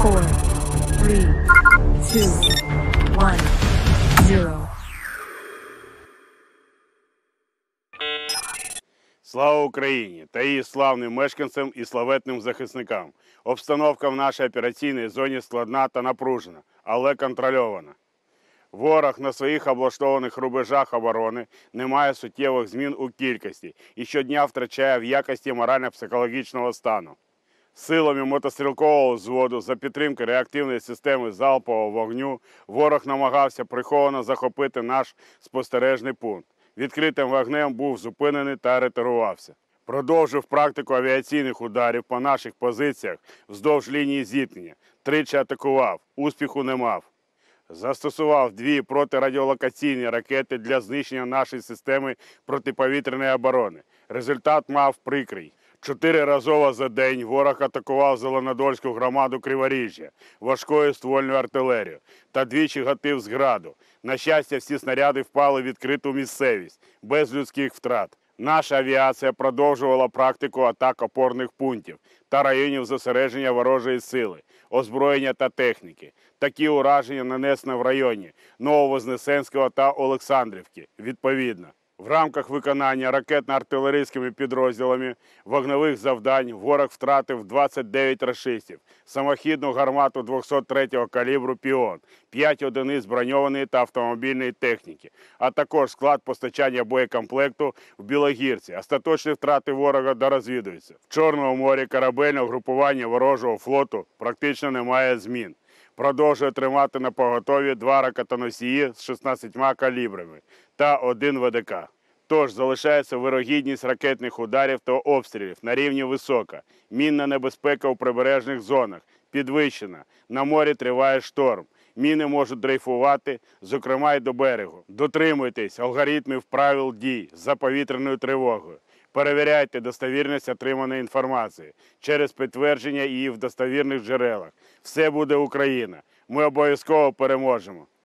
4, 3, 2, 1, 0. Слава Україні та її славним мешканцям і славетним захисникам. Обстановка в нашій операційній зоні складна та напружена, але контрольована. Ворог на своїх облаштованих рубежах оборони не має суттєвих змін у кількості і щодня втрачає в якості морально-психологічного стану. Силами мотострілкового взводу за підтримки реактивної системи залпового вогню ворог намагався приховано захопити наш спостережний пункт. Відкритим вогнем був зупинений та ретирувався. Продовжив практику авіаційних ударів по наших позиціях вздовж лінії зіткнення. Тричі атакував, успіху не мав. Застосував 2 протирадіолокаційні ракети для знищення нашої системи протиповітряної оборони. Результат мав прикрий. 4 рази за день ворог атакував Зеленодольську громаду Криворіжжя важкою ствольною артилерією та двічі гатив з граду. На щастя, всі снаряди впали в відкриту місцевість, без людських втрат. Наша авіація продовжувала практику атак опорних пунктів та районів зосередження ворожої сили, озброєння та техніки. Такі ураження нанесено в районі Нововознесенського та Олександрівки, відповідно. В рамках виконання ракетно-артилерійськими підрозділами вогневих завдань ворог втратив 29 рашистів, самохідну гармату 203-го калібру «Піон», 5 одиниць броньованої та автомобільної техніки, а також склад постачання боєкомплекту в Білогірці. Остаточні втрати ворога дорозвідуються. В Чорному морі корабельного групування ворожого флоту практично немає змін. Продовжує тримати на поготові 2 ракетоносії з 16 калібрами та 1 ВДК. Тож залишається вирогідність ракетних ударів та обстрілів на рівні висока. Мінна небезпека у прибережних зонах підвищена. На морі триває шторм. Міни можуть дрейфувати, зокрема й до берегу. Дотримуйтесь алгоритмів правил дій за повітряною тривогою. Перевіряйте достовірність отриманої інформації через підтвердження її в достовірних джерелах. Все буде Україна. Ми обов'язково переможемо.